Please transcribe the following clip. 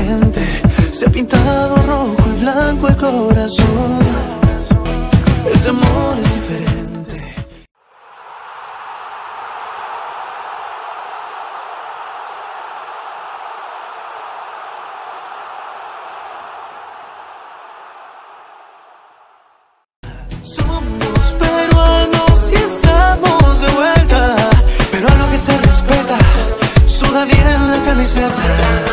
diferente. Se ha pintado rojo y blanco el corazón. Ese amor es diferente. Somos peruanos y estamos de vuelta, pero a lo que se respeta, suda bien la camiseta.